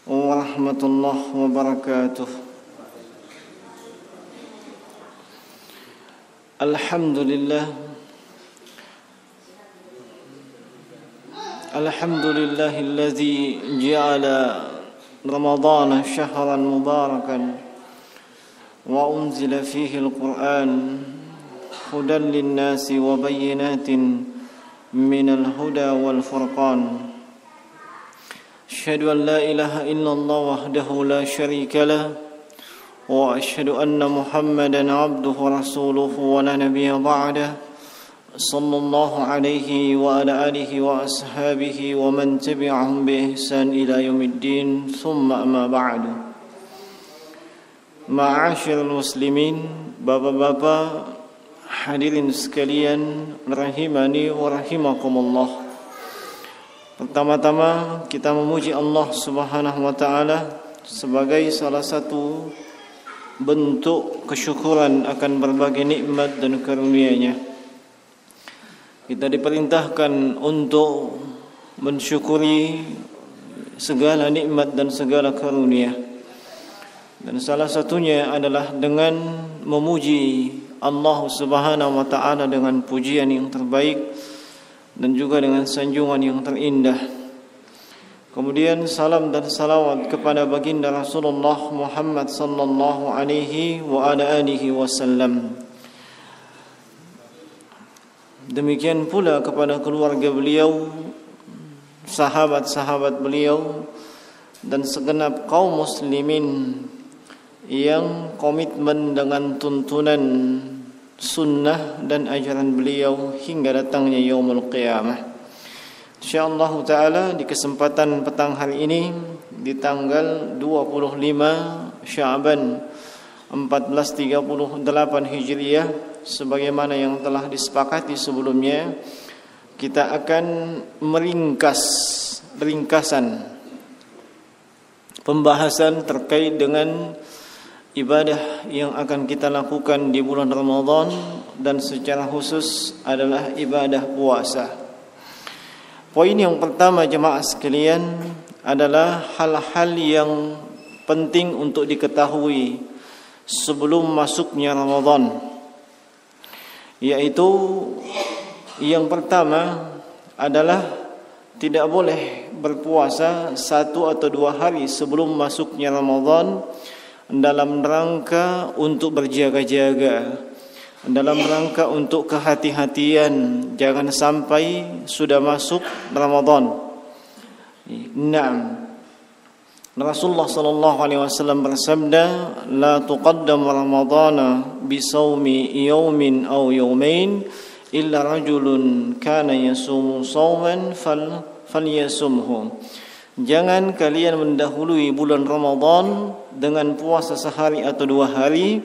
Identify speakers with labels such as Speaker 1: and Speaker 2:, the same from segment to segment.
Speaker 1: warahmatullahi wabarakatuh. Alhamdulillahilladzi ja'ala Ramadhana syahran mubarakan wa unzila fihi al-Qur'an hudan lin-nasi wa bayyinatin minal huda wal furqan. Asyhadu an la ilaha illallah wahdahu la syarika lah wa asyhadu anna Muhammadan abduhu wa rasuluhu wa la nabiyya ba'dah. Sallallahu alaihi wa ala alihi wa ashabihi wa man tabi'ahum bi ihsan ila yaumiddin. Thumma amma ba'du. Ma'asyiral muslimin, bapak-bapak, hadirin sekalian rahimani wa rahimakumullah. Pertama-tama kita memuji Allah Subhanahu wa taala sebagai salah satu bentuk kesyukuran akan berbagai nikmat dan karunia-Nya. Kita diperintahkan untuk mensyukuri segala nikmat dan segala karunia. Dan salah satunya adalah dengan memuji Allah Subhanahu wa taala dengan pujian yang terbaik dan juga dengan sanjungan yang terindah. Kemudian salam dan salawat kepada baginda Rasulullah Muhammad sallallahu alaihi wa ala alihi wasallam. Demikian pula kepada keluarga beliau, sahabat-sahabat beliau, dan segenap kaum muslimin yang komitmen dengan tuntunan sunnah dan ajaran beliau hingga datangnya yaumul qiyamah. Insyaallah taala di kesempatan petang hari ini di tanggal 25 Sya'ban 1438 Hijriah, sebagaimana yang telah disepakati sebelumnya, kita akan ringkasan pembahasan terkait dengan ibadah yang akan kita lakukan di bulan Ramadan, dan secara khusus adalah ibadah puasa. Poin yang pertama jemaah sekalian adalah hal-hal yang penting untuk diketahui sebelum masuknya Ramadan, yaitu yang pertama adalah tidak boleh berpuasa 1 atau 2 hari sebelum masuknya Ramadan dalam rangka untuk berjaga-jaga, dalam rangka untuk kehati-hatian, jangan sampai sudah masuk Ramadan. Naam. Rasulullah sallallahu alaihi wasallam bersabda, "La tuqaddam Ramadana bi shaumi yawmin aw yawmain illa rajulun kana yasumu shauman falyasumhu." Jangan kalian mendahului bulan Ramadan dengan puasa sehari atau 2 hari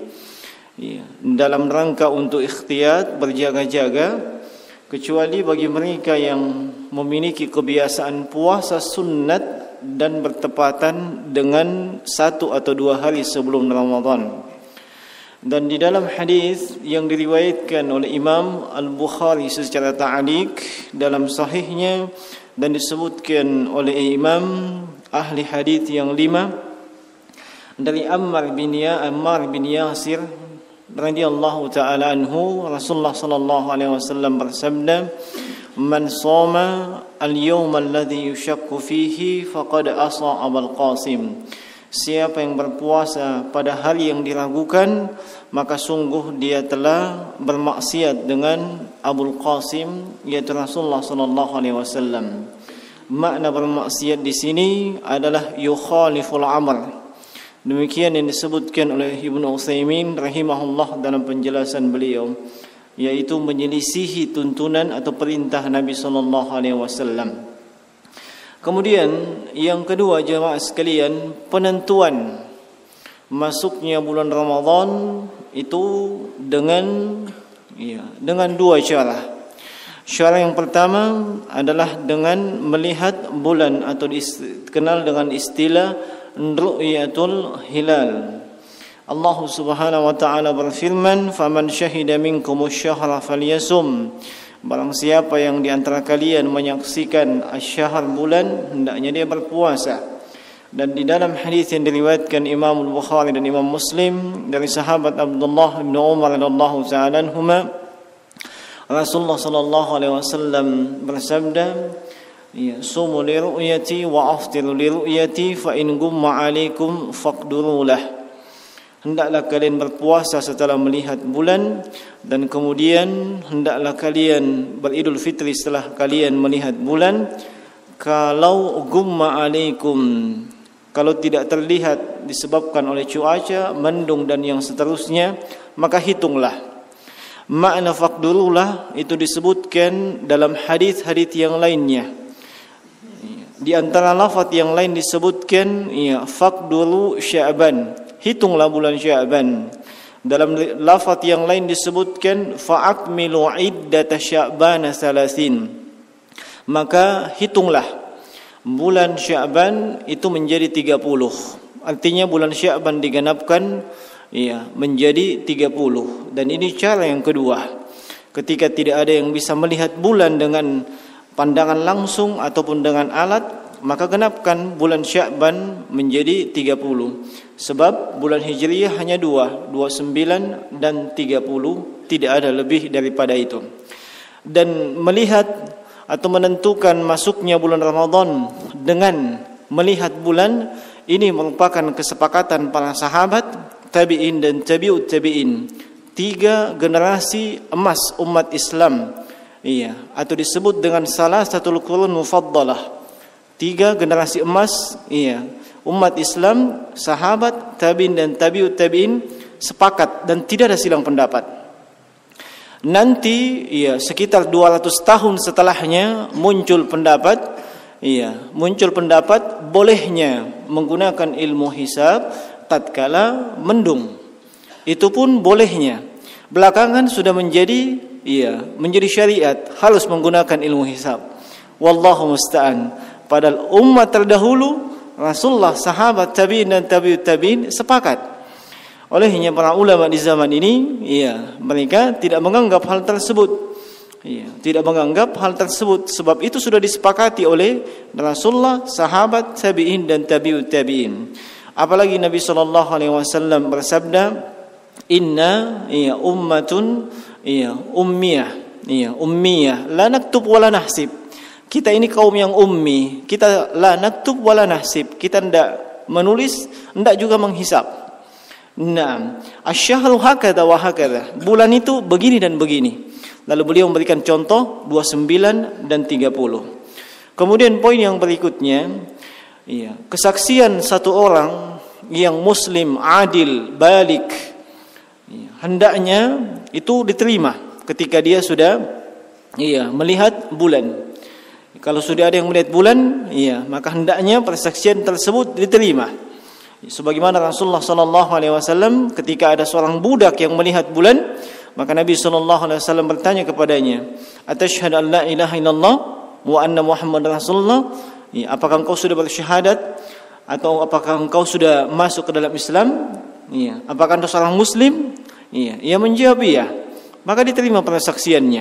Speaker 1: dalam rangka untuk ikhtiyat, berjaga-jaga, kecuali bagi mereka yang memiliki kebiasaan puasa sunnat dan bertepatan dengan 1 atau 2 hari sebelum Ramadan. Dan di dalam hadis yang diriwayatkan oleh Imam Al-Bukhari secara ta'liq dalam sahihnya dan disebutkan oleh imam ahli hadis yang 5 dari Ammar bin Yasir radhiyallahu taala anhu, Rasulullah sallallahu alaihi wasallam bersabda, "Man shoma al-yawma alladhi yushakku fihi faqad asa Abul Qasim." Siapa yang berpuasa pada hari yang diragukan, maka sungguh dia telah bermaksiat dengan Abul Qasim, yaitu Rasulullah sallallahu alaihi wasallam. Makna bermaksiat di sini adalah yukhaliful amr. Demikian yang disebutkan oleh Ibnu Utsaimin rahimahullah dalam penjelasan beliau, yaitu menyelisihi tuntunan atau perintah Nabi sallallahu alaihi wasallam. Kemudian yang kedua jemaah sekalian, penentuan masuknya bulan Ramadan itu dengan 2 cara. Cara yang pertama adalah dengan melihat bulan atau dikenal dengan istilah ru'yatul hilal. Allah Subhanahu wa taala berfirman, "Faman syahida minkumusy syahra falyasum." Barang siapa yang di antara kalian menyaksikan asy-syahr bulan, hendaknya dia berpuasa. Dan di dalam hadis yang diriwayatkan Imam Bukhari dan Imam Muslim dari sahabat Abdullah bin Umar radhiyallahu ta'ala anhuma, Rasulullah sallallahu alaihi wasallam bersabda, ya, sumu li ru'yati wa aftiru li ru'yati fa in gumma 'alaikum faqduru lah. Hendaklah kalian berpuasa setelah melihat bulan, dan kemudian hendaklah kalian beridul fitri setelah kalian melihat bulan. Kalau gumma 'alaikum, kalau tidak terlihat disebabkan oleh cuaca, mendung dan yang seterusnya, maka hitunglah. Makna faqdurulah itu disebutkan dalam hadis-hadis yang lainnya. Di antara lafaz yang lain disebutkan ya faqduru Sya'ban, hitunglah bulan Sya'ban. Dalam lafaz yang lain disebutkan fa'akmilu iddata Sya'bana 30. Maka hitunglah bulan Sya'ban itu menjadi 30. Artinya bulan Sya'ban digenapkan ya menjadi 30. Dan ini cara yang kedua. Ketika tidak ada yang bisa melihat bulan dengan pandangan langsung ataupun dengan alat, maka genapkan bulan Sya'ban menjadi 30. Sebab bulan Hijriyah hanya 29 dan 30, tidak ada lebih daripada itu. Dan melihat atau menentukan masuknya bulan Ramadan dengan melihat bulan, ini merupakan kesepakatan para sahabat, tabi'in dan tabi'ut tabi'in. 3 generasi emas umat Islam. Iya, atau disebut dengan salah satu qurun mufaddalah. 3 generasi emas, iya, umat Islam, sahabat, tabi'in dan tabi'ut tabi'in sepakat dan tidak ada silang pendapat. Nanti ya sekitar 200 tahun setelahnya muncul pendapat bolehnya menggunakan ilmu hisab tatkala mendung. Itu pun bolehnya. Belakangan sudah menjadi syariat harus menggunakan ilmu hisab. Wallahu musta'an. Padahal umat terdahulu, Rasulullah, sahabat, tabi'in dan tabi'ut tabi'in sepakat. Olehnya para ulama di zaman ini, mereka tidak menganggap hal tersebut. Tidak menganggap hal tersebut, sebab itu sudah disepakati oleh Rasulullah, sahabat, tabi'in dan tabi'ut tabi'in. Apalagi Nabi sallallahu alaihi wasallam bersabda, "Inna ummatun ummiyah, la naktub wa la nahsib." Kita ini kaum yang ummi, kita la naktub wa la nahsib, kita tidak menulis, tidak juga menghisab. Nah, asyhadu hakadha wa hakadha. Bulan itu begini dan begini. Lalu beliau memberikan contoh 29 dan 30. Kemudian poin yang berikutnya, kesaksian satu orang yang muslim, adil, balik, hendaknya itu diterima ketika dia sudah melihat bulan. Kalau sudah ada yang melihat bulan, maka hendaknya persaksian tersebut diterima. Sebagaimana Rasulullah sallallahu alaihi wasallam ketika ada seorang budak yang melihat bulan, maka Nabi sallallahu alaihi wasallam bertanya kepadanya, "Atasyhadu an la ilaha illallah wa anna Muhammadar Rasulullah?" Apakah engkau sudah bersyahadat atau apakah engkau sudah masuk ke dalam Islam? Apakah engkau seorang muslim? Ia menjawab iya. Maka diterima persaksiannya.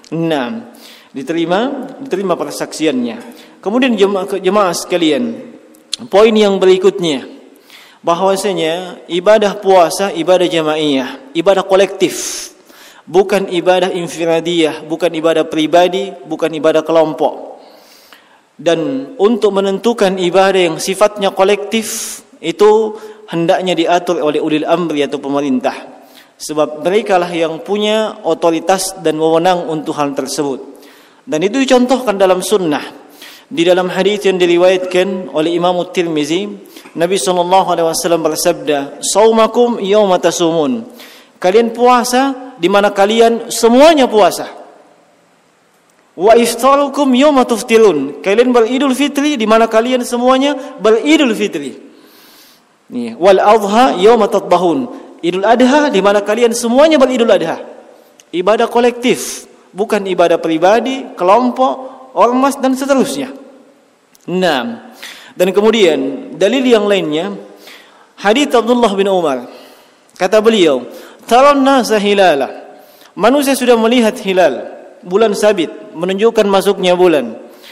Speaker 1: Diterima persaksiannya. Kemudian jemaah sekalian, poin yang berikutnya, bahwasanya ibadah puasa ibadah jamaiyah, ibadah kolektif, bukan ibadah infiradiyah, bukan ibadah pribadi, bukan ibadah kelompok. Dan untuk menentukan ibadah yang sifatnya kolektif itu hendaknya diatur oleh ulil amri atau pemerintah, sebab mereka lah yang punya otoritas dan wewenang untuk hal tersebut. Dan itu dicontohkan dalam sunnah. Di dalam hadis yang diriwayatkan oleh Imam Tirmizi, Nabi SAW bersabda, "Saumakum yawma tasumun." Kalian puasa di mana kalian semuanya puasa. Wa iftarukum yawma tuftirun. Kalian beridul fitri di mana kalian semuanya beridul fitri. Wal adha yawma tadbahun. Idul adha di mana kalian semuanya beridul adha. Ibadah kolektif, bukan ibadah pribadi, kelompok, ormas dan seterusnya. Dan kemudian dalil yang lainnya, hadits Abdullah bin Umar. Kata beliau, "Taran nasa hilala." Manusia sudah melihat hilal, bulan sabit, menunjukkan masuknya bulan.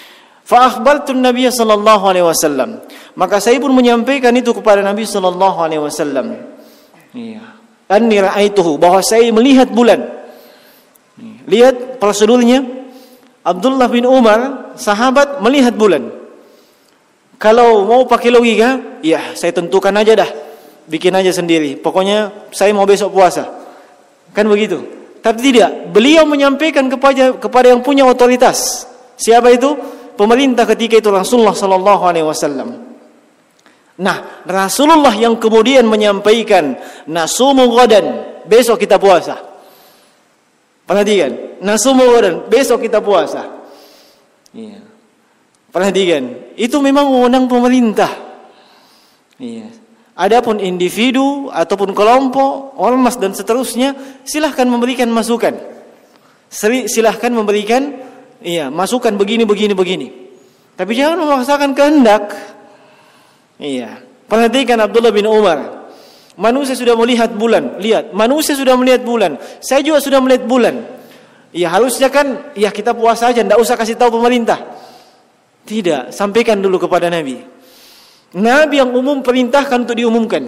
Speaker 1: Fa akhbartu Nabi sallallahu alaihi wasallam. Maka saya pun menyampaikan itu kepada Nabi sallallahu alaihi wasallam. Iya. Anni ra'aituhu, bahwa saya melihat bulan. Lihat prosedurnya. Abdullah bin Umar, sahabat, melihat bulan. Kalau mau pakai logika, ya saya tentukan aja dah. Bikin aja sendiri. Pokoknya saya mau besok puasa. Kan begitu. Tapi tidak, beliau menyampaikan kepada yang punya otoritas. Siapa itu? Pemerintah ketika itu, Rasulullah sallallahu alaihi wasallam. Nah, Rasulullah yang kemudian menyampaikan, nasumu ghadan, besok kita puasa. Perhatikan, nasumu ghadan, besok kita puasa. Iya. Perhatikan, itu memang wewenang pemerintah. Iya. Adapun individu ataupun kelompok, ormas dan seterusnya, silahkan memberikan masukan. Silahkan memberikan masukan begini. Tapi jangan memaksakan kehendak. Iya. Perhatikan Abdullah bin Umar. Manusia sudah melihat bulan. Lihat, manusia sudah melihat bulan. Saya juga sudah melihat bulan. Ya harusnya kan, ya kita puasa aja, tidak usah kasih tahu pemerintah. Tidak, sampaikan dulu kepada Nabi. Nabi yang umum perintahkan untuk diumumkan.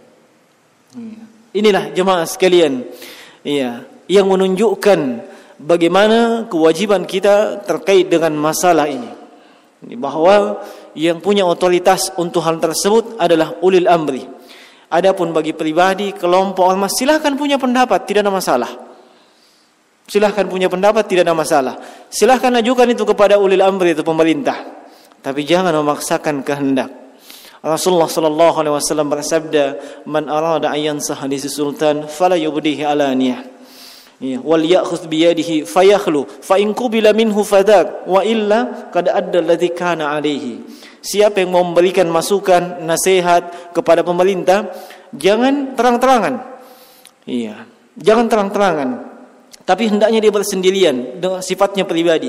Speaker 1: Inilah jemaah sekalian, yang menunjukkan bagaimana kewajiban kita terkait dengan masalah ini. Bahwa yang punya otoritas untuk hal tersebut adalah ulil amri. Adapun bagi pribadi, kelompok, ormas, silahkan punya pendapat, tidak ada masalah. Silahkan punya pendapat, tidak ada masalah. Silahkan ajukan itu kepada ulil amri, itu pemerintah. Tapi jangan memaksakan kehendak. Rasulullah sallallahu alaihi wasallam bersabda, "Man arada an yansah hadis sultan fala yubdihi alaniyah." Wal ya'khudh bi yadihi fayakhlu fa in qubila minhu fadak wa illa qad adda alladhi kana alaihi. Siapa yang mau memberikan masukan, nasihat kepada pemerintah, jangan terang-terangan. Jangan terang-terangan. Tapi hendaknya dia bersendirian dengan sifatnya pribadi.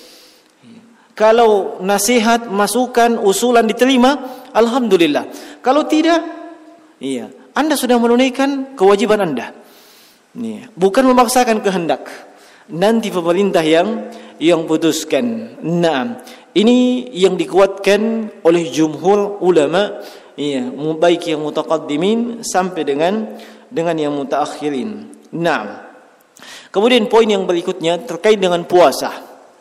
Speaker 1: Kalau nasihat, masukan, usulan diterima, alhamdulillah. Kalau tidak, Anda sudah menunaikan kewajiban Anda. Bukan memaksakan kehendak. Nanti pemerintah yang putuskan. Nah, ini yang dikuatkan oleh jumhur ulama, baik yang mutaqaddimin sampai dengan yang mutaakhirin. Nah, kemudian poin yang berikutnya terkait dengan puasa.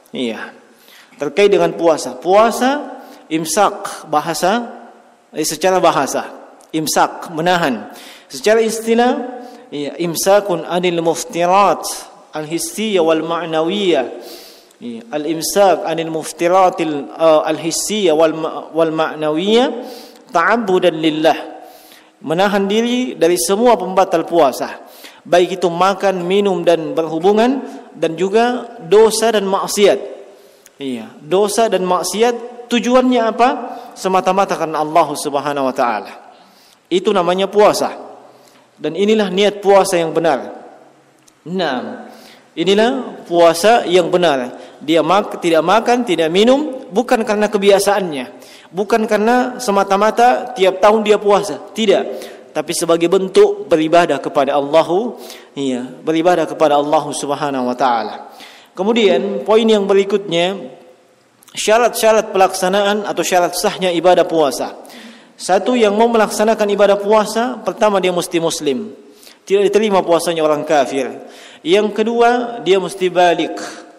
Speaker 1: Terkait dengan puasa. Puasa imsak secara bahasa. Imsak, menahan. Secara istilah, imsakun anil muftirat al-hissiyah wal ma'nawiyah. Al-imsak anil muftirat al-hissiyah wal ma'nawiyah ta'abbudan lillah. Menahan diri dari semua pembatal puasa. Baik itu makan, minum dan berhubungan, dan juga dosa dan maksiat. Dosa dan maksiat tujuannya apa? Semata-mata karena Allah Subhanahu wa taala. Itu namanya puasa. Dan inilah niat puasa yang benar. Nah, inilah puasa yang benar. Dia tidak makan, tidak minum bukan karena kebiasaannya, bukan karena semata-mata tiap tahun dia puasa, tidak. Tapi sebagai bentuk beribadah kepada Allah, beribadah kepada Allah Subhanahu wa taala. Kemudian poin yang berikutnya, syarat-syarat pelaksanaan atau syarat sahnya ibadah puasa. Satu, yang mau melaksanakan ibadah puasa, pertama dia mesti muslim. Tidak diterima puasanya orang kafir. Yang kedua, dia mesti balik.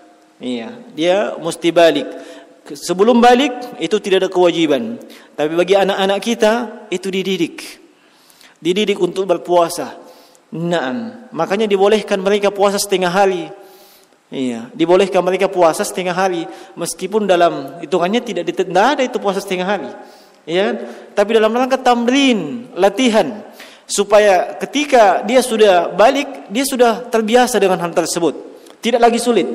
Speaker 1: Dia mesti balik. Sebelum balik itu tidak ada kewajiban. Tapi bagi anak-anak kita itu dididik untuk berpuasa. Naam, makanya dibolehkan mereka puasa setengah hari. Dibolehkan mereka puasa setengah hari, meskipun dalam hitungannya tidak ada itu puasa setengah hari. Tapi dalam rangka tamrin, latihan, supaya ketika dia sudah balik, dia sudah terbiasa dengan hal tersebut, tidak lagi sulit.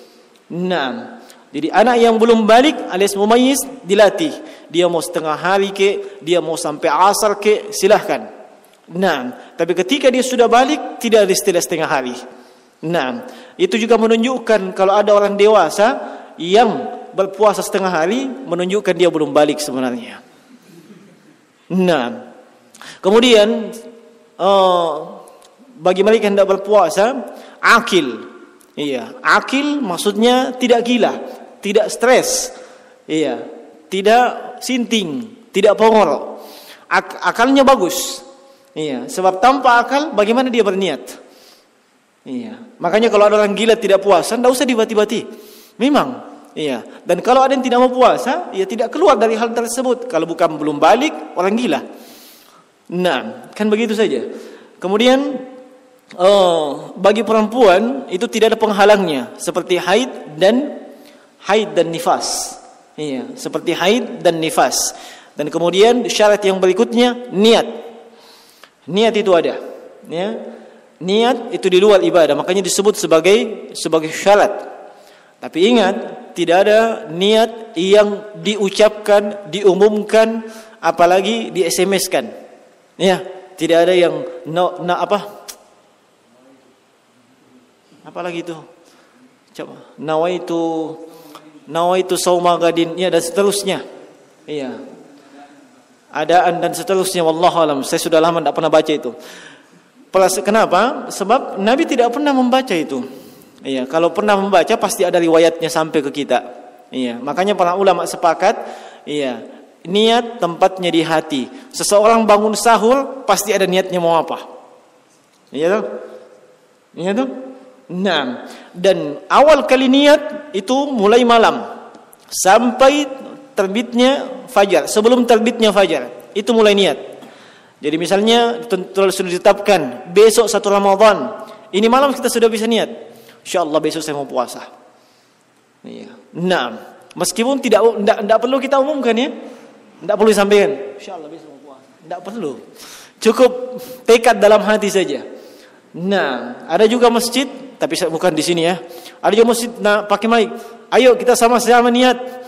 Speaker 1: Nah, jadi anak yang belum balik alias mumayyiz dilatih. Dia mau setengah hari ke, dia mau sampai asar ke, silahkan. Nah, tapi ketika dia sudah balik, tidak ada istilah setengah hari. Nah, itu juga menunjukkan kalau ada orang dewasa yang berpuasa setengah hari, menunjukkan dia belum balik sebenarnya. Nah, kemudian bagi mereka yang tidak berpuasa, akil. Akil maksudnya tidak gila, tidak stres. Iya, tidak sinting, tidak pongor. Akalnya bagus. Iya, sebab tanpa akal bagaimana dia berniat? Iya. Makanya kalau ada orang gila tidak puasa, enggak usah dibati-bati. Memang, iya. Dan kalau ada yang tidak mau puasa, ya tidak keluar dari hal tersebut. Kalau bukan belum balik, orang gila. Nah, kan begitu saja. Kemudian bagi perempuan itu tidak ada penghalangnya, seperti haid dan nifas. Iya, seperti haid dan nifas. Dan kemudian syarat yang berikutnya niat. Niat itu ada, ya. Niat itu di luar ibadah, makanya disebut sebagai syarat. Tapi ingat, tidak ada niat yang diucapkan, diumumkan, apalagi di SMS-kan. Ya, tidak ada yang apalagi itu. Coba, nawaitu sauma gadin, ya, dan seterusnya. Iya. Adaan dan seterusnya, wallahu alam. Saya sudah lama tidak pernah baca itu. Kenapa? Sebab Nabi tidak pernah membaca itu. Iya, kalau pernah membaca pasti ada riwayatnya sampai ke kita. Iya, makanya para ulama sepakat, iya, niat tempatnya di hati. Seseorang bangun sahur pasti ada niatnya mau apa. Iya toh? Iya toh? Nah, dan awal kali niat itu mulai malam sampai terbitnya fajar. Sebelum terbitnya fajar itu mulai niat. Jadi misalnya sudah ditetapkan besok 1 Ramadan, ini malam kita sudah bisa niat, insyaallah besok saya mau puasa. Iya. Nah, meskipun tidak perlu kita umumkan, ya, tidak perlu disampaikan, insyaallah besok mau puasa, tidak perlu, cukup tekad dalam hati saja. Nah, ada juga masjid, tapi bukan di sini, ya. Ada juga masjid pakai mic, ayo kita sama-sama niat.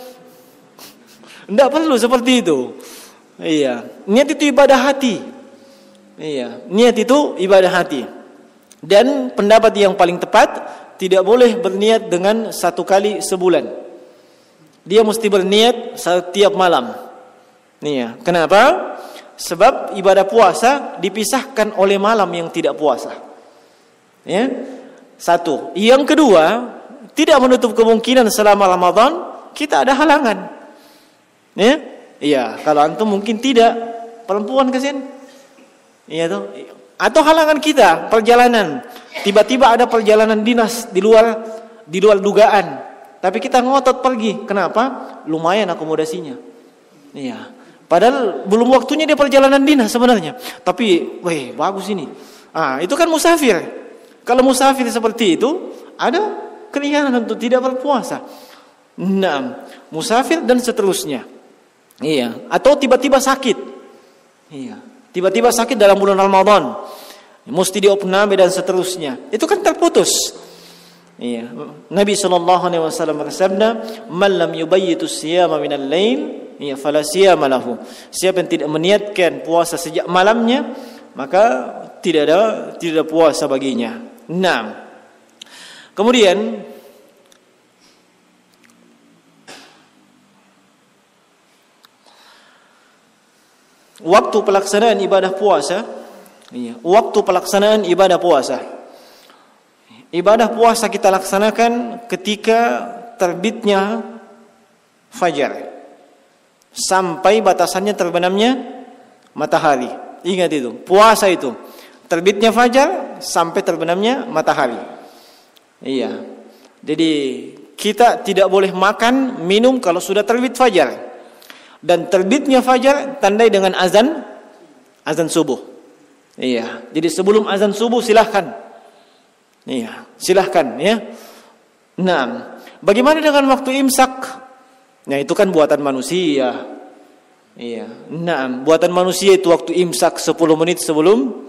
Speaker 1: Tidak perlu seperti itu. Iya, niat itu ibadah hati. Iya, niat itu ibadah hati. Dan pendapat yang paling tepat, tidak boleh berniat dengan 1 kali sebulan. Dia mesti berniat setiap malam. Iya, kenapa? Sebab ibadah puasa dipisahkan oleh malam yang tidak puasa. Ya, 1. Yang kedua, tidak menutup kemungkinan selama Ramadan kita ada halangan. Ya, iya. Kalau antum mungkin tidak, perempuan kasihan. Iya tuh. Atau halangan kita perjalanan. Tiba-tiba ada perjalanan dinas di luar dugaan. Tapi kita ngotot pergi. Kenapa? Lumayan akomodasinya. Iya. Padahal belum waktunya dia perjalanan dinas sebenarnya. Tapi, weh, bagus ini. Itu kan musafir. Kalau musafir seperti itu, ada keringanan untuk tidak berpuasa. Nah, musafir dan seterusnya. Iya, atau tiba-tiba sakit. Iya, tiba-tiba sakit dalam bulan Ramadan, mesti diopname dan seterusnya. Itu kan terputus. Iya, Nabi SAW bersabda, "Man lam yubayyitu siyama minal lail, ya fala siyama lahu." Siapa yang tidak meniatkan puasa sejak malamnya, maka tidak ada puasa baginya. Nah, kemudian waktu pelaksanaan ibadah puasa, waktu pelaksanaan ibadah puasa. Ibadah puasa kita laksanakan ketika terbitnya fajar sampai batasannya terbenamnya matahari. Ingat itu, puasa itu terbitnya fajar sampai terbenamnya matahari. Iya. Jadi kita tidak boleh makan, minum kalau sudah terbit fajar. Dan terbitnya fajar tandai dengan azan subuh. Iya. Jadi sebelum azan subuh silahkan. Iya, silahkan, ya. Nah, bagaimana dengan waktu imsak? Nah, itu kan buatan manusia. Iya. Nah, buatan manusia itu waktu imsak 10 menit sebelum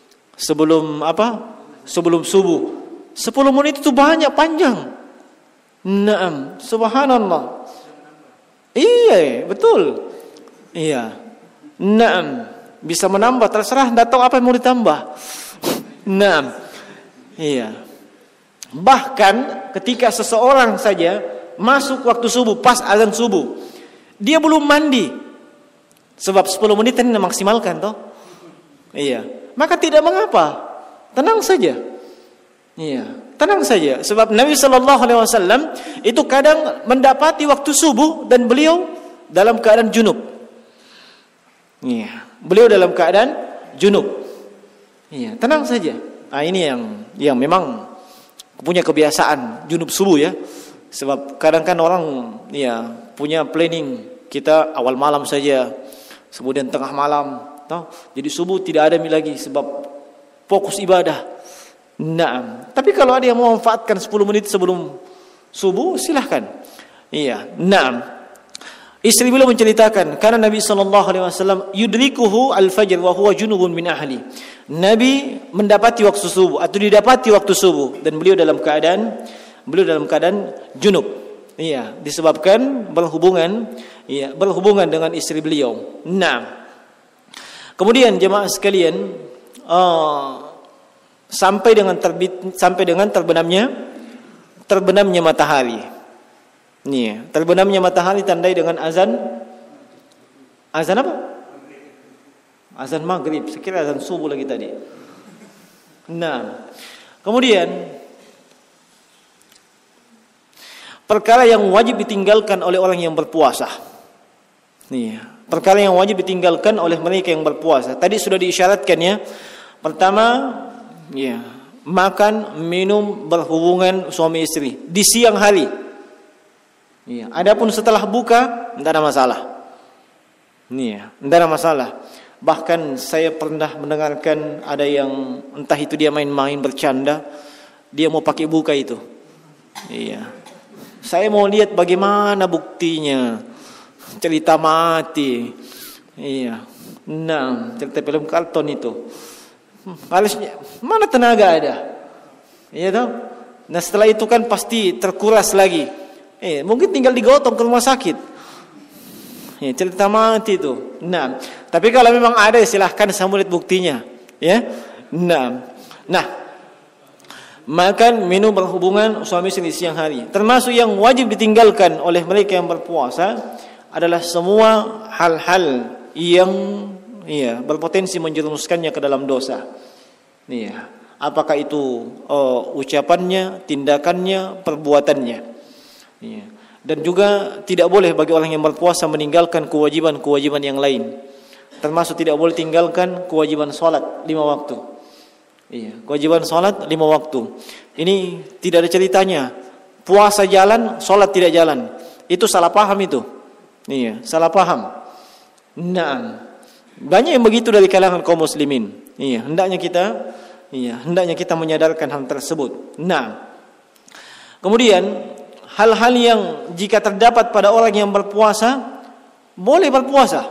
Speaker 1: subuh. 10 menit itu banyak, panjang. Nah, subhanallah. Iya, betul. Iya. Naam, bisa menambah, terserah, enggak tahu apa yang mau ditambah. Naam. Iya. Bahkan ketika seseorang saja masuk waktu subuh, pas azan subuh, dia belum mandi. Sebab 10 menit ini maksimalkan toh. Iya. Maka tidak mengapa. Tenang saja. Iya. tenang saja. Sebab Nabi sallallahu alaihi wasallam itu kadang mendapati waktu subuh dan beliau dalam keadaan junub. Iya, beliau dalam keadaan junub. Iya, tenang saja. Nah, ini yang memang punya kebiasaan junub subuh ya. Sebab kadang kan orang ya punya planning, kita awal malam saja, kemudian tengah malam, tahu? Jadi subuh tidak ada lagi sebab fokus ibadah. Nah, tapi kalau ada yang mau memanfaatkan 10 menit sebelum subuh, silahkan. Iya, nah. Istri beliau menceritakan, karena Nabi SAW yudrikuhu al-fajr wa huwa junubun min ahli. Nabi mendapati waktu subuh atau didapati waktu subuh dan beliau dalam keadaan junub. Iya, disebabkan berhubungan dengan istri beliau. Nah, kemudian jemaah sekalian, sampai dengan terbenamnya matahari. Nih, terbenamnya matahari tandai dengan azan apa? Azan maghrib. Sekira azan subuh lagi tadi. Nah, kemudian perkara yang wajib ditinggalkan oleh orang yang berpuasa. Nih, perkara yang wajib ditinggalkan oleh mereka yang berpuasa. Tadi sudah diisyaratkan ya. Pertama, ya, makan, minum, berhubungan suami istri di siang hari. Iya, adapun setelah buka tidak ada masalah. Iya, tidak ada masalah. Bahkan saya pernah mendengarkan ada yang entah itu dia main-main bercanda, dia mau pakai buka itu. Iya. Saya mau lihat bagaimana buktinya. Cerita mati. Iya. Nah, cerita film kartun itu. Harusnya mana tenaga ada? Iya tahu? Nah, setelah itu kan pasti terkuras lagi. Mungkin tinggal digotong ke rumah sakit. Cerita mati itu. Nah, tapi kalau memang ada silahkan saya lihat buktinya, ya. Nah, makan, minum, berhubungan suami istri siang hari. Termasuk yang wajib ditinggalkan oleh mereka yang berpuasa adalah semua hal-hal yang berpotensi menjerumuskannya ke dalam dosa. Iya. Apakah itu ucapannya, tindakannya, perbuatannya. Ya. Dan juga tidak boleh bagi orang yang berpuasa meninggalkan kewajiban-kewajiban yang lain. Termasuk tidak boleh tinggalkan kewajiban salat 5 waktu. Iya, kewajiban salat 5 waktu. Ini tidak ada ceritanya. Puasa jalan, salat tidak jalan. Itu salah paham itu. Iya, salah paham. Nah, banyak yang begitu dari kalangan kaum muslimin. Iya, hendaknya kita menyadarkan hal tersebut. Nah, kemudian hal-hal yang jika terdapat pada orang yang berpuasa boleh berpuasa.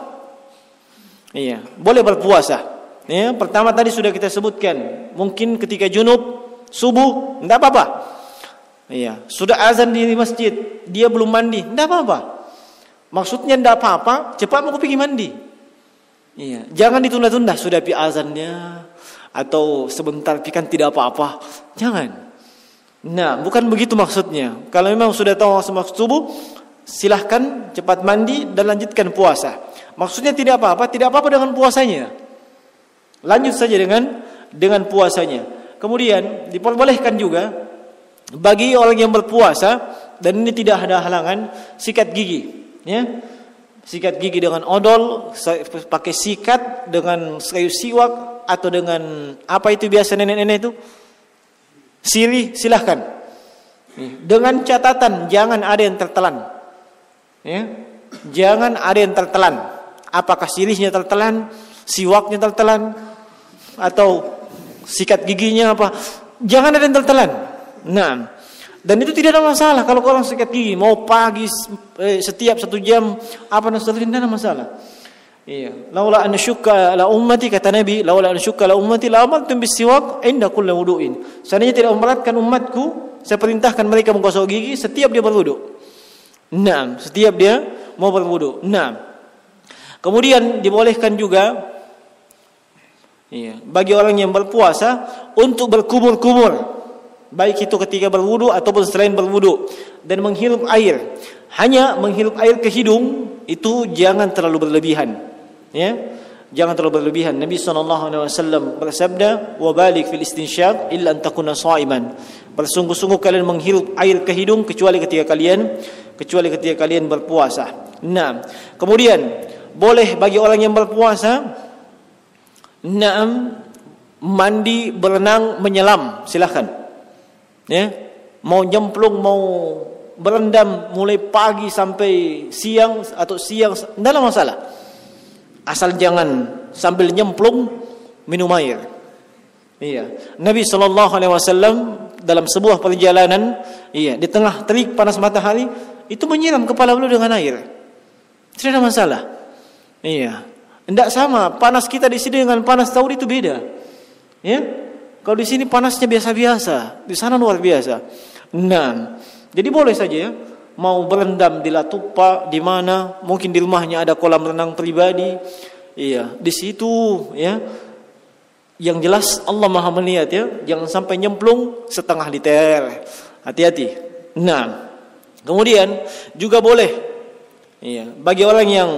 Speaker 1: Iya, boleh berpuasa. Ya, pertama tadi sudah kita sebutkan, mungkin ketika junub subuh tidak apa-apa. Iya, sudah azan di masjid, dia belum mandi, tidak apa-apa. Maksudnya tidak apa-apa, cepat mau pergi mandi. Iya, jangan ditunda-tunda, sudah pi azannya atau sebentar pi kan tidak apa-apa. Jangan. Nah, bukan begitu maksudnya. Kalau memang sudah tahu waktu subuh, silahkan cepat mandi dan lanjutkan puasa. Maksudnya tidak apa-apa dengan puasanya. Lanjut saja dengan puasanya. Kemudian diperbolehkan juga bagi orang yang berpuasa dan ini tidak ada halangan, sikat gigi, ya. Sikat gigi dengan odol, pakai sikat dengan kayu siwak atau dengan apa itu biasa nenek-nenek itu? Sirih, silahkan. Dengan catatan jangan ada yang tertelan. Ya. Jangan ada yang tertelan. Apakah sirihnya tertelan, siwaknya tertelan, atau sikat giginya apa? Jangan ada yang tertelan. Nah, dan itu tidak ada masalah kalau orang sikat gigi mau pagi setiap 1 jam apa dan seterusnya, tidak ada masalah. Iya, laula an syukka la ummati, kata Nabi, laula an syukka la ummati la amartum bisiwak inda kulli wudu'in. Seandainya tidak memberatkan umatku, saya perintahkan mereka menggosok gigi setiap dia berwudu. Nah, setiap dia mau berwudu. Nah, kemudian dibolehkan juga bagi orang yang berpuasa untuk berkumur-kumur, baik itu ketika berwudu ataupun selain berwudu, dan menghirup air. Hanya menghirup air ke hidung itu jangan terlalu berlebihan. Ya, Jangan terlalu berlebihan. Nabi SAW bersabda, "Wa balik fil istinsyaq illa an takuna sha'iman." Bersungguh-sungguh kalian menghirup air ke hidung kecuali ketika kalian berpuasa. Nah, kemudian boleh bagi orang yang berpuasa mandi, berenang, menyelam, silahkan. Ya, mau nyemplung, mau berendam mulai pagi sampai siang atau siang, tidak ada masalah. Asal jangan sambil nyemplung minum air. Iya, Nabi SAW dalam sebuah perjalanan, di tengah terik panas matahari, itu menyiram kepala beliau dengan air. Tidak ada masalah. Iya, tidak sama. Panas kita di sini dengan panas Saudi itu beda. Ya, kalau di sini panasnya biasa-biasa, di sana luar biasa. Nah, jadi boleh saja ya, mau berendam di Latupa, di mana, mungkin di rumahnya ada kolam renang pribadi. Iya, di situ ya. Yang jelas Allah Maha melihat ya, jangan sampai nyemplung setengah liter. Hati-hati. Nah, kemudian juga boleh bagi orang yang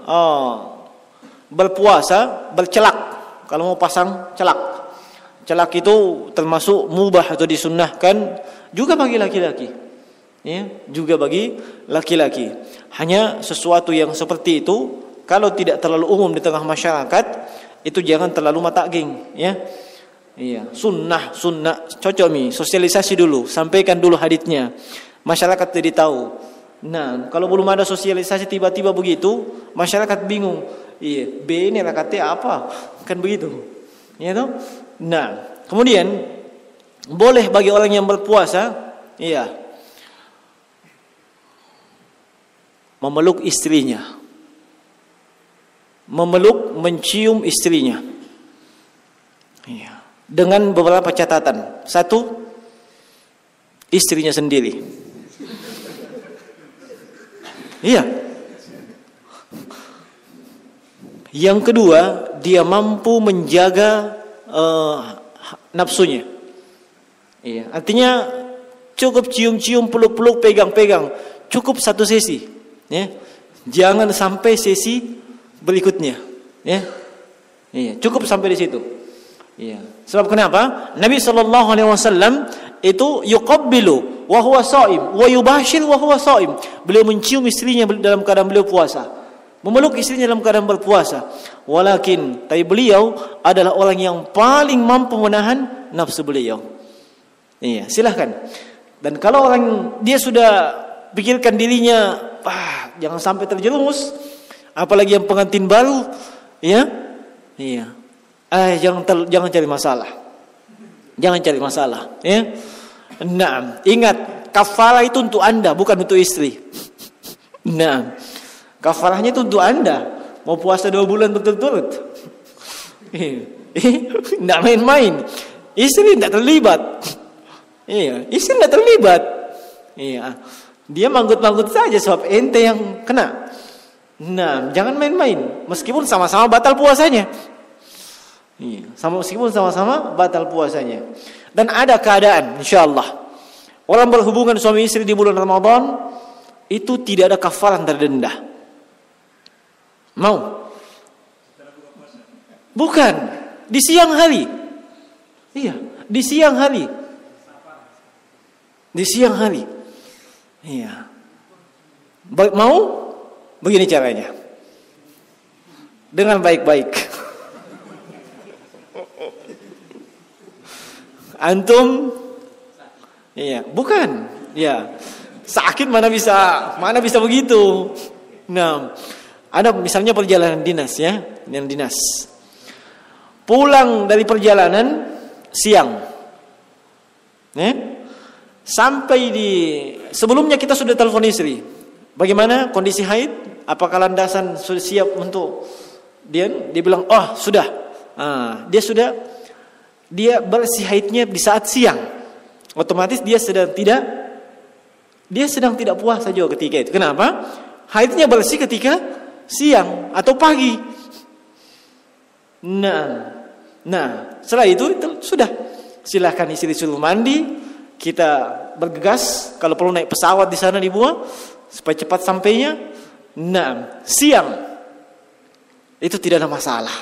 Speaker 1: berpuasa bercelak. Kalau mau pasang celak. Celak itu termasuk mubah atau disunnahkan juga bagi laki-laki. Ya, juga bagi laki-laki. Hanya sesuatu yang seperti itu kalau tidak terlalu umum di tengah masyarakat, itu jangan terlalu mataging, ya. Iya, sunnah, cocok nih, sosialisasi dulu, sampaikan dulu haditsnya. Masyarakat jadi tahu. Nah, kalau belum ada sosialisasi tiba-tiba begitu, masyarakat bingung. Iya, B ini rakatnya apa? Kan begitu. Ya toh? Nah, kemudian boleh bagi orang yang berpuasa, memeluk istrinya. Mencium istrinya. Iya. Dengan beberapa catatan. Satu, istrinya sendiri. Iya. Yang kedua, dia mampu menjaga nafsunya. Iya. Artinya cukup cium-cium, peluk-peluk, pegang-pegang. Cukup satu sesi. Ya. Jangan sampai sesi berikutnya, ya. Iya, cukup sampai di situ. Iya. Sebab kenapa? Nabi SAW itu yuqabbilu wa huwa shaim wa yubashir wa huwa shaim. Beliau mencium istrinya dalam keadaan beliau puasa. Memeluk istrinya dalam keadaan berpuasa. Tapi beliau adalah orang yang paling mampu menahan nafsu beliau. Iya, silahkan. Dan kalau orang dia sudah pikirkan dirinya, jangan sampai terjerumus. Apalagi yang pengantin baru, ya, jangan cari masalah, ya. Nah, ingat kafarah itu untuk anda, bukan untuk istri. Nah, kafarahnya itu untuk anda. Mau puasa 2 bulan berturut-turut, tidak main-main. Istri tidak terlibat, istri tidak terlibat, dia manggut-manggut saja sebab ente yang kena. Nah, jangan main-main. Meskipun sama-sama batal puasanya. Meskipun sama-sama batal puasanya. Dan ada keadaan, insyaallah, orang berhubungan suami istri di bulan Ramadan itu tidak ada kafaran terdenda. Mau? Bukan. Di siang hari. Iya, di siang hari. Di siang hari. Iya. Mau? Begini caranya. Dengan baik-baik. Antum bukan. Sakit mana bisa begitu. Nah, ada misalnya perjalanan dinas ya, yang dinas. Pulang dari perjalanan siang. Sampai sebelumnya kita sudah telepon istri. Bagaimana kondisi haid? Apakah landasan sudah siap untuk dia bilang, "Oh, sudah." Dia bersih haidnya di saat siang. Otomatis dia sedang tidak puasa juga ketika itu. Kenapa? Haidnya bersih ketika siang atau pagi. Nah, setelah itu sudah. Silahkan istri suruh mandi, kita bergegas. Kalau perlu naik pesawat di sana dibuat supaya cepat sampainya. Nah, siang Itu tidak ada masalah.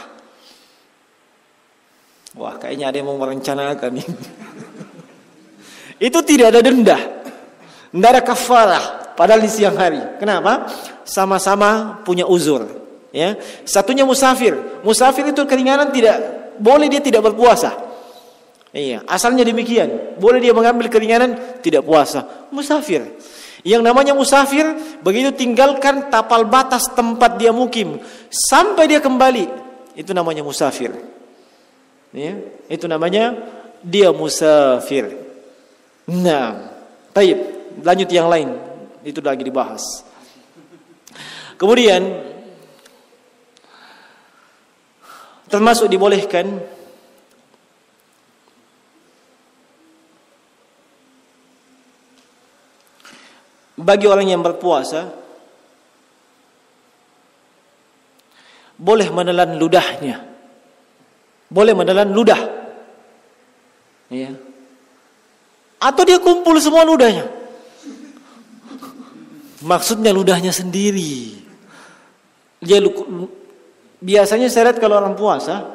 Speaker 1: Wah, kayaknya ada yang mau merencanakan ini. Itu tidak ada denda. Tidak ada kafarah padahal di siang hari. Kenapa? Sama-sama punya uzur, ya. Satunya musafir. Musafir itu keringanan, tidak boleh dia tidak berpuasa. Iya, asalnya demikian. Boleh dia mengambil keringanan tidak puasa. Musafir. Yang namanya musafir begitu tinggalkan tapal batas tempat dia mukim sampai dia kembali, itu namanya musafir. Ya, itu namanya dia musafir. Nah, baik, lanjut yang lain. Itu lagi dibahas. Kemudian termasuk dibolehkan bagi orang yang berpuasa boleh menelan ludahnya. Boleh menelan ludah. Ya. Atau dia kumpul semua ludahnya. Maksudnya ludahnya sendiri. Dia biasanya saya lihat kalau orang puasa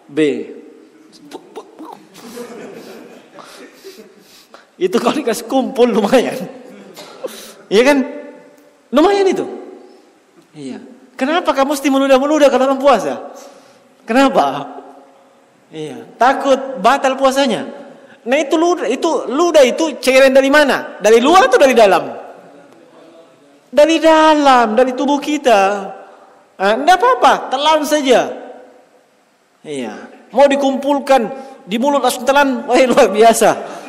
Speaker 1: itu kalau dikasih kumpul lumayan. Iya kan? Lumayan itu. Iya. Kenapa kamu mesti meludah-meludah kalau orang puasa? Kenapa? Iya. Takut batal puasanya. Nah itu ludah itu cairan dari mana? Dari luar atau dari dalam? Dari dalam, dari tubuh kita. Tidak apa-apa, telan saja. Iya. Mau dikumpulkan di mulut langsung telan, wah luar biasa.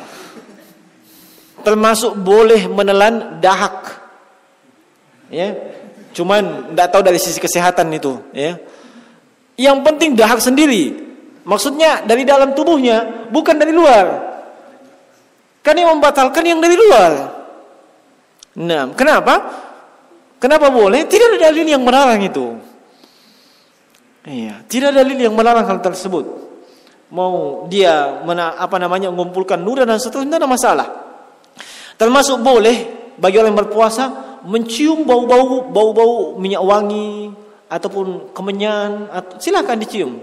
Speaker 1: Termasuk boleh menelan dahak. Ya. Cuman tidak tahu dari sisi kesehatan itu, ya. Yang penting dahak sendiri. Maksudnya dari dalam tubuhnya, bukan dari luar. Kan yang membatalkan yang dari luar. Nah, kenapa? Kenapa boleh? Tidak ada dalil yang melarang itu. Iya, tidak ada dalil yang melarang hal tersebut. Mau dia mengumpulkan ludah dan seterusnya, tidak ada masalah. Termasuk boleh bagi orang yang berpuasa mencium bau-bau minyak wangi ataupun kemenyan, silakan dicium.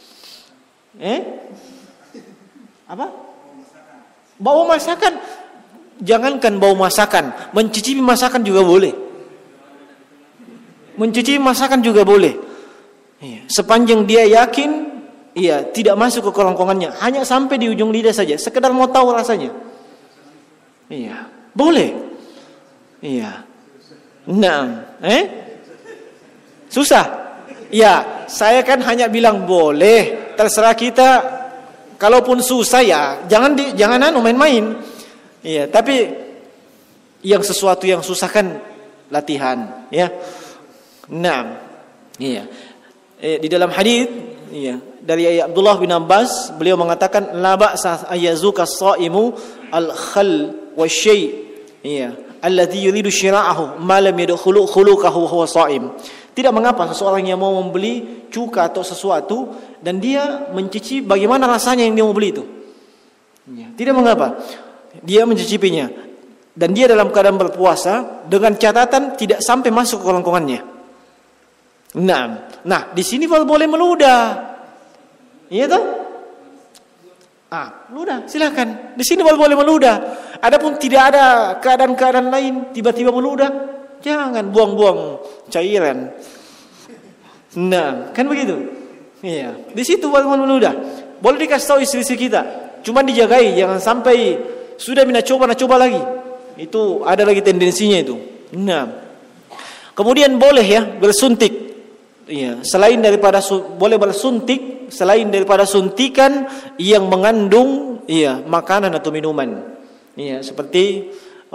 Speaker 1: Apa? Bau masakan. Jangankan bau masakan, mencicipi masakan juga boleh. Mencicipi masakan juga boleh. Iya. Sepanjang dia yakin, iya, tidak masuk ke kerongkongannya, hanya sampai di ujung lidah saja, sekedar mau tahu rasanya. Iya, boleh. Iya. Nah, susah. Ya, saya kan hanya bilang boleh. Terserah kita. Kalaupun susah ya, jangan main-main. Iya, tapi yang sesuatu yang susah kan latihan, ya. Nah, iya. Di dalam hadis, iya, dari Abdullah bin Abbas, beliau mengatakan la ba'sa ayazuka as-shaimu al-khal wasyai', iya, alladhi yuridu syira'ahu ma lam yadkhulu khuluquhu huwa shaim. Tidak mengapa seseorang yang mau membeli cuka atau sesuatu dan dia mencicipi bagaimana rasanya yang dia mau beli itu. Ya, tidak mengapa. Dia mencicipinya dan dia dalam keadaan berpuasa dengan catatan tidak sampai masuk ke kerongkongannya. Nah, di sini boleh meludah. Iya toh? Ludah, silakan. Di sini boleh meludah. Adapun tidak ada keadaan-keadaan lain tiba-tiba meludah, jangan buang-buang cairan. Nah, kan begitu. Iya, di situ boleh meludah. Boleh dikasih tahu istri kita. Cuma dijagai, jangan sampai sudah coba lagi. Itu ada lagi tendensinya itu. Nah, kemudian boleh ya bersuntik. Iya, boleh bersuntik selain daripada suntikan yang mengandung makanan atau minuman. Iya, seperti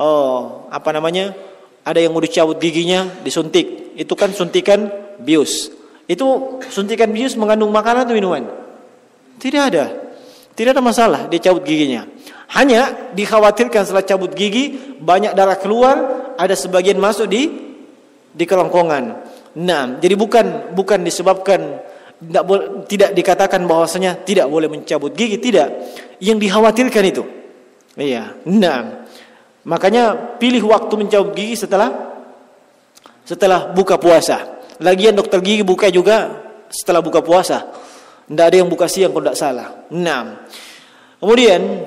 Speaker 1: ada yang mau dicabut giginya disuntik. Itu kan suntikan bius. Itu suntikan bius mengandung makanan atau minuman? Tidak ada masalah dia cabut giginya. Hanya dikhawatirkan setelah cabut gigi banyak darah keluar, ada sebagian masuk di kerongkongan. Nah, jadi bukan disebabkan tidak dikatakan bahwasanya tidak boleh mencabut gigi, tidak. Yang dikhawatirkan itu. Iya. Nah, makanya pilih waktu mencabut gigi setelah buka puasa. Lagian dokter gigi buka juga setelah buka puasa. Tidak ada yang buka siang kalau tidak salah. Nah, kemudian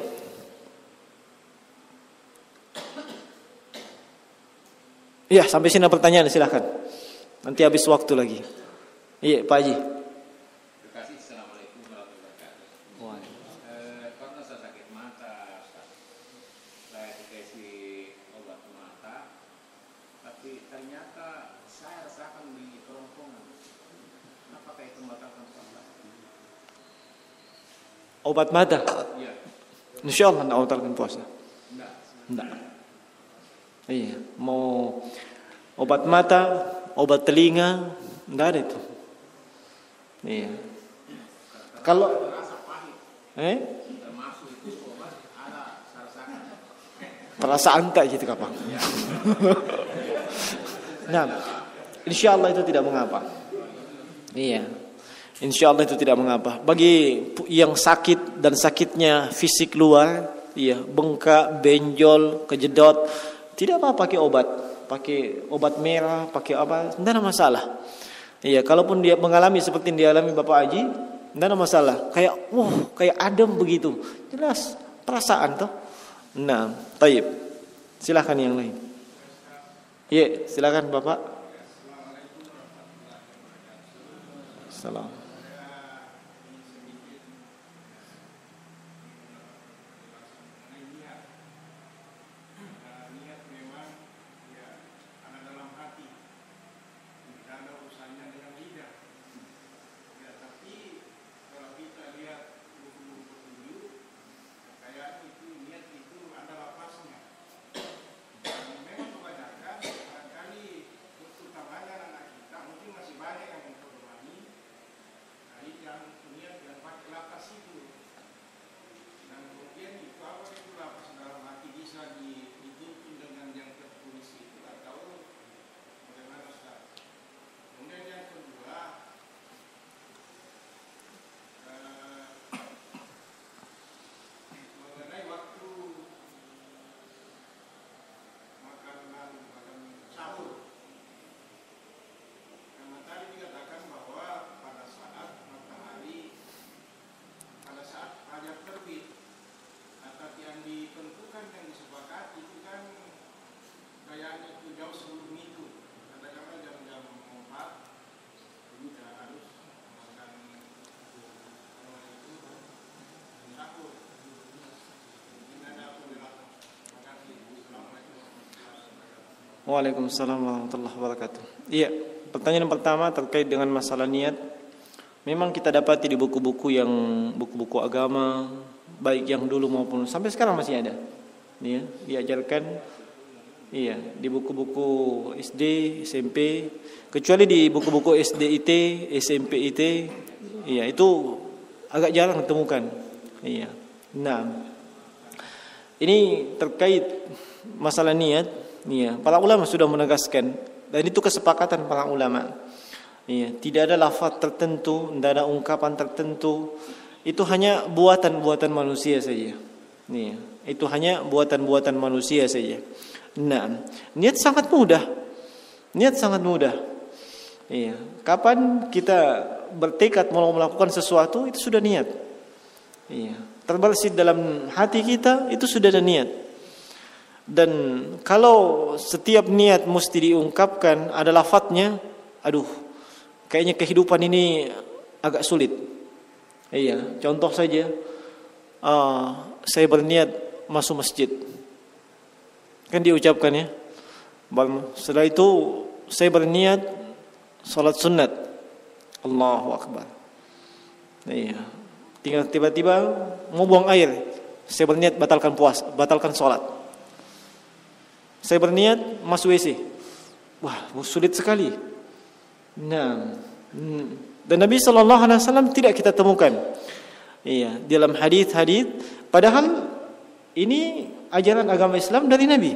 Speaker 1: ya, sampai sini pertanyaan, silahkan. Nanti habis waktu lagi. Iya, Pak Haji.
Speaker 2: Assalamualaikum warahmatullahi wabarakatuh. Karena saya sakit mata, saya dikasih obat mata, tapi ternyata saya rasakan di kerongkongan. Apakah itu membatalkan puasa?
Speaker 1: Obat mata?
Speaker 2: Iya.
Speaker 1: Insya Allah tidak membatalkan puasa.
Speaker 2: Enggak.
Speaker 1: Iya, mau obat mata, obat telinga, tidak ada itu. Iya. Kalau
Speaker 2: termasuk itu obat ada saya rasakan.
Speaker 1: perasaan tak gitu kapan? Nah, insya Allah itu tidak mengapa. Iya, insya Allah itu tidak mengapa. Bagi yang sakit dan sakitnya fisik luar, iya, bengkak, benjol, kejedot, tidak apa pakai obat merah, pakai apa, tidak ada masalah. Iya, kalaupun dia mengalami seperti yang dialami Bapak Haji, tidak ada masalah. Kayak adem begitu, jelas perasaan toh. Nah, taib. Silakan yang lain. Iya, silakan Bapak. Salam. Waalaikumsalam warahmatullahi wabarakatuh. Iya, pertanyaan pertama terkait dengan masalah niat. Memang kita dapati di buku-buku agama, baik yang dulu maupun sampai sekarang masih ada. Iya, diajarkan. Iya, di buku-buku SD, SMP, kecuali di buku-buku SD IT, SMP IT, iya itu agak jarang ditemukan. Iya. Nah, ini terkait masalah niat. Iya, para ulama sudah menegaskan dan itu kesepakatan para ulama. Iya, tidak ada lafaz tertentu, tidak ada ungkapan tertentu. Itu hanya buatan-buatan manusia saja. Iya, itu hanya buatan-buatan manusia saja. Nah, niat sangat mudah. Niat sangat mudah. Iya, kapan kita bertekad mau melakukan sesuatu itu sudah niat. Iya, terbersit dalam hati kita itu sudah ada niat. Dan kalau setiap niat mesti diungkapkan ada lafadznya, aduh, kayaknya kehidupan ini agak sulit. Iya, contoh saja, saya berniat masuk masjid, kan diucapkan ya. Setelah itu saya berniat salat sunat, Allahu Akbar. Iya, tinggal tiba-tiba mau buang air, saya berniat batalkan salat. Saya berniat masuk WC. Wah, sulit sekali. Nah, dan Nabi SAW tidak kita temukan. Iya, dalam hadis-hadis. Padahal ini ajaran agama Islam dari Nabi.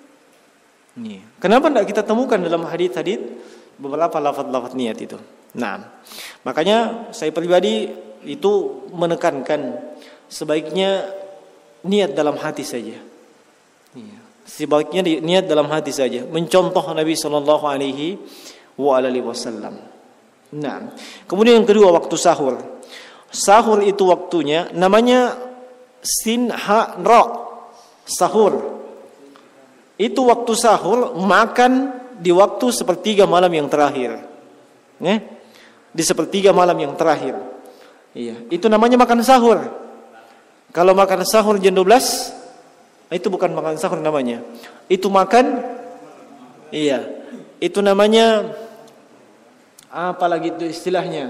Speaker 1: Iya. Kenapa tidak kita temukan dalam hadis-hadis beberapa lafaz-lafaz niat itu? Nah, makanya saya pribadi itu menekankan sebaiknya niat dalam hati saja. Iya. Sebaiknya niat dalam hati saja, mencontoh Nabi sallallahu alaihi wasallam. Nah, kemudian yang kedua waktu sahur. Sahur itu waktunya namanya sin ha ra. Sahur. Itu waktu sahur, makan di waktu sepertiga malam yang terakhir. Di sepertiga malam yang terakhir. Iya, itu namanya makan sahur. Kalau makan sahur jam 12, itu bukan makan sahur namanya. Itu makan, iya, itu namanya apa lagi itu istilahnya?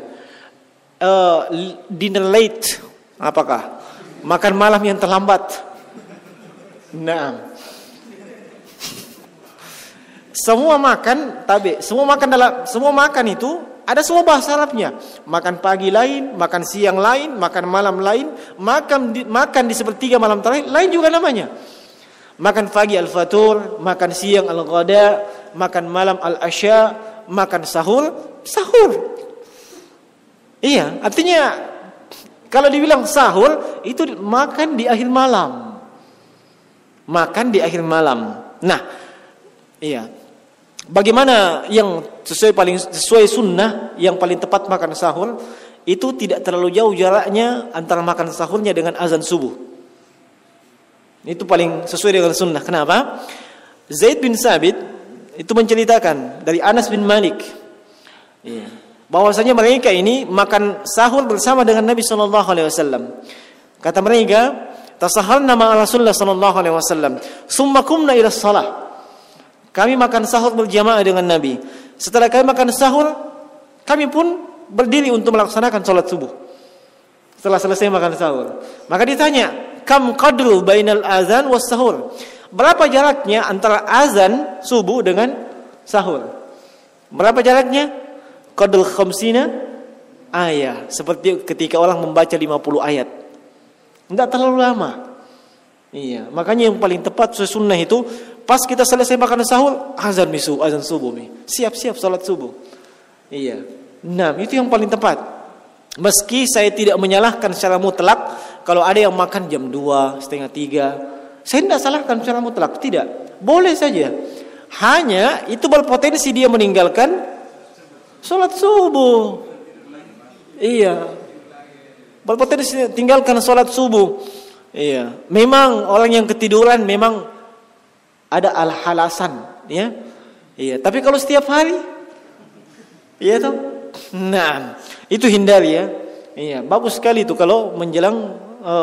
Speaker 1: Dinner late. Apakah? Makan malam yang terlambat. Nah, semua makan itu ada semua bahasa Arabnya. Makan pagi lain, makan siang lain, makan malam lain, makan di sepertiga malam terakhir lain juga namanya. Makan pagi al-fatur, makan siang al-ghada, makan malam al-asya, makan sahur. Iya, artinya kalau dibilang sahur itu makan di akhir malam. Makan di akhir malam. Nah, iya. Bagaimana yang sesuai sunnah yang paling tepat makan sahur itu tidak terlalu jauh jaraknya antara makan sahurnya dengan azan subuh. Itu paling sesuai dengan sunnah. Kenapa? Zaid bin Sabit itu menceritakan dari Anas bin Malik, bahwasanya mereka ini makan sahur bersama dengan Nabi SAW. Kata mereka, tasaharna ma'a Rasulullah SAW, summa kumna ila shalah. Kami makan sahur berjamaah dengan Nabi. Setelah kami makan sahur, kami pun berdiri untuk melaksanakan sholat subuh. Setelah selesai makan sahur, maka ditanya, kam qadru bainal azan was sahur? Berapa jaraknya antara azan subuh dengan sahur? Berapa jaraknya? Qadru khamsina ayat. Seperti ketika orang membaca 50 ayat. Tidak terlalu lama. Iya, makanya yang paling tepat sesuai sunnah itu pas kita selesai makan sahur, azan subuh siap-siap salat subuh. Iya. Nah, itu yang paling tepat. Meski saya tidak menyalahkan secara mutlak kalau ada yang makan jam 2, setengah 3. Saya tidak salahkan secara mutlak, tidak. Boleh saja. Hanya itu berpotensi dia meninggalkan salat subuh. Iya. Berpotensi tinggalkan salat subuh. Iya, memang orang yang ketiduran memang ada alasan, ya. Iya, tapi kalau setiap hari, iya toh. Nah, itu hindari ya. Iya, bagus sekali itu kalau menjelang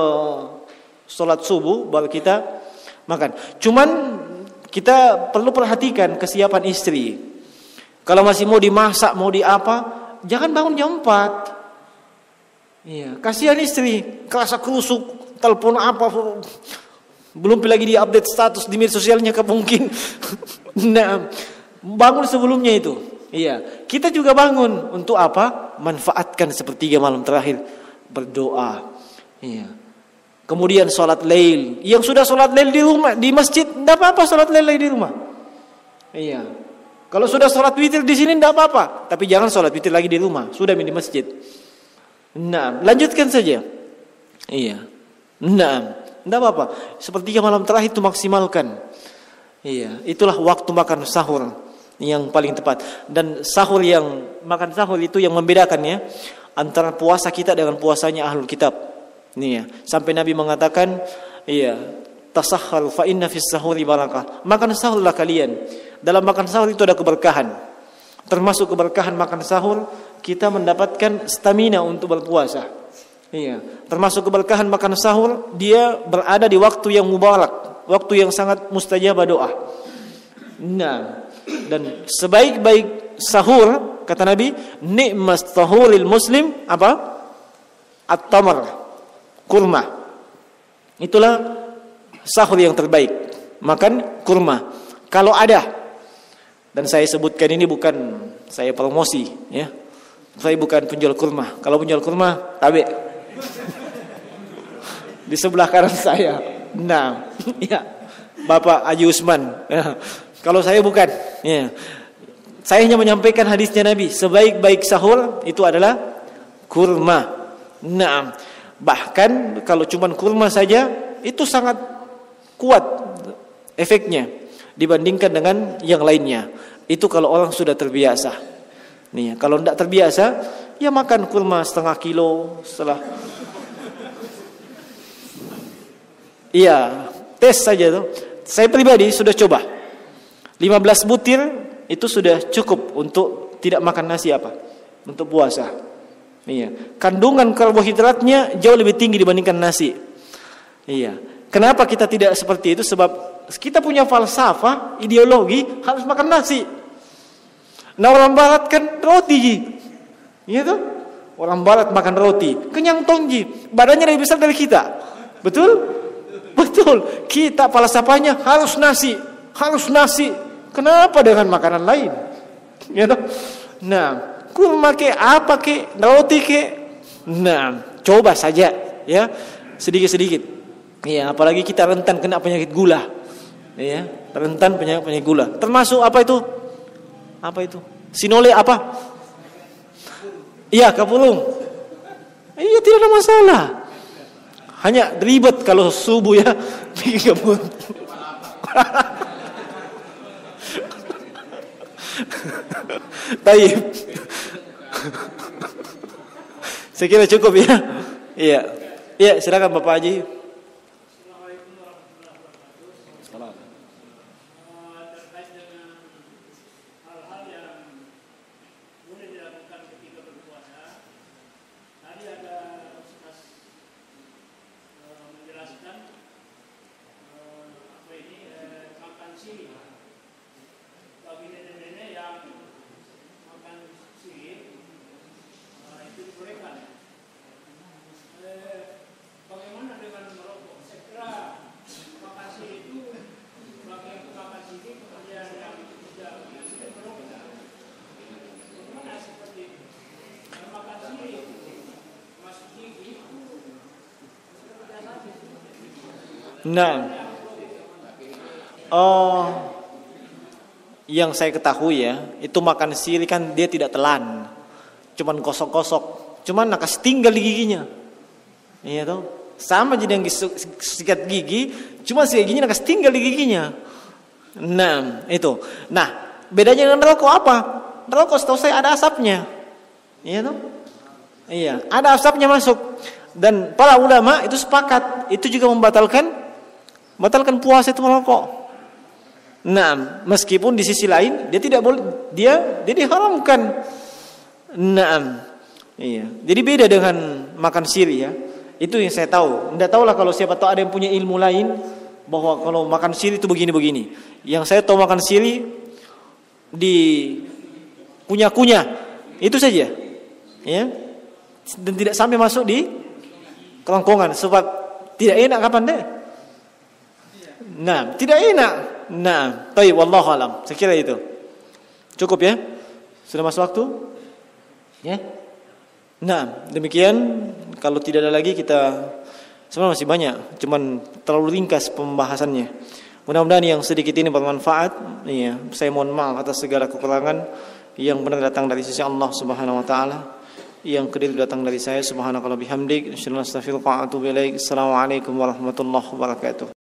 Speaker 1: sholat subuh baru kita makan. Cuman kita perlu perhatikan kesiapan istri. Kalau masih mau dimasak, mau di apa, jangan bangun jam 4. Iya, kasihan istri, kerasa kerusuk. Telepon apa, belum lagi dia update status di media sosialnya mungkin. Nah, bangun sebelumnya itu. Iya, kita juga bangun untuk apa? Manfaatkan sepertiga malam terakhir berdoa. Iya. Kemudian sholat lail. Yang sudah sholat lail di rumah, di masjid, tidak apa-apa sholat lail di rumah. Iya. Kalau sudah sholat witir di sini tidak apa-apa, tapi jangan sholat witir lagi di rumah. Sudah di masjid. Nah, lanjutkan saja. Iya. Nah, tidak apa-apa. Sepertiga malam terakhir itu maksimalkan. Iya, itulah waktu makan sahur yang paling tepat. Dan makan sahur itu yang membedakan ya antara puasa kita dengan puasanya ahlul kitab. Iya, sampai Nabi mengatakan, iya, tasahhar fa inna fis sahuri barakah. Makan sahurlah kalian. Dalam makan sahur itu ada keberkahan. Termasuk keberkahan makan sahur, kita mendapatkan stamina untuk berpuasa. Iya, termasuk keberkahan makan sahur, dia berada di waktu yang mubarak, waktu yang sangat mustajabah doa. Nah, dan sebaik-baik sahur kata Nabi, ni'mas tahuril muslim apa? At-tamar, kurma. Itulah sahur yang terbaik. Makan kurma. Kalau ada, dan saya sebutkan ini bukan saya promosi, ya. Saya bukan penjual kurma. Kalau penjual kurma, tabe. Di sebelah kanan saya. Nah, ya, Bapak Haji Usman. Ya. Kalau saya bukan. Ya. Saya hanya menyampaikan hadisnya Nabi. Sebaik-baik sahur itu adalah kurma. Nah, bahkan kalau cuma kurma saja itu sangat kuat efeknya dibandingkan dengan yang lainnya. Itu kalau orang sudah terbiasa. Nih, kalau tidak terbiasa, ya makan kurma setengah kilo setelah. Iya, tes saja tuh. Saya pribadi sudah coba. 15 butir itu sudah cukup untuk tidak makan nasi untuk puasa. Iya, kandungan karbohidratnya jauh lebih tinggi dibandingkan nasi. Iya. Kenapa kita tidak seperti itu? Sebab kita punya falsafah, ideologi harus makan nasi. Nah, orang barat kan roti ji. Iya tuh? Orang barat makan roti, kenyang tongji. Badannya lebih besar dari kita. Betul? Betul. Kita falsafahnya harus nasi. Harus nasi. Kenapa dengan makanan lain? Ya tuh? Nah, kurma ke apa ke, roti ke. Nah, coba saja ya. Sedikit-sedikit. Ya, apalagi kita rentan kena penyakit gula. Ya, rentan penyakit gula. Termasuk apa itu? Apa itu? Sinole apa? Iya, kapulung. Iya, tidak ada masalah. Hanya ribet kalau subuh ya. Bikin kapulung. Taib. Saya kira cukup ya. Iya. Iya, silakan Bapak Haji. Nah, yang saya ketahui ya, itu makan sirih kan dia tidak telan, cuman kosok-kosok, cuman kasih tinggal di giginya, iya toh, sama jadi yang sikat gigi, cuma sikat giginya kasih tinggal di giginya. Nah itu, nah bedanya dengan rokok apa? Rokok setahu saya ada asapnya, iya toh, iya ada asapnya masuk, dan para ulama itu sepakat, itu juga membatalkan puasa itu merokok. Nah, meskipun di sisi lain dia tidak boleh, dia diharamkan. Nah, iya. Jadi beda dengan makan sirih ya. Itu yang saya tahu. Tidak tahulah kalau siapa tahu ada yang punya ilmu lain bahwa kalau makan sirih itu begini-begini. Yang saya tahu makan sirih di kunyah-kunyah itu saja. Ya. Dan tidak sampai masuk di kerongkongan sebab tidak enak kapan deh. Nah, tidak enak. Nah, baik, wallahu alam. Saya kira itu. Cukup ya? Sudah masuk waktu? Ya. Nah, demikian. Kalau tidak ada lagi kita sebenarnya masih banyak, cuman terlalu ringkas pembahasannya. Mudah-mudahan yang sedikit ini bermanfaat. Iya, saya mohon maaf atas segala kekurangan. Yang benar datang dari sisi Allah Subhanahu wa taala. Yang keliru datang dari saya. Subhanakallahumma bihamdik, asyhadu an la ilaha illa anta, astaghfiruka wa atubu ilaik. Assalamualaikum warahmatullahi wabarakatuh.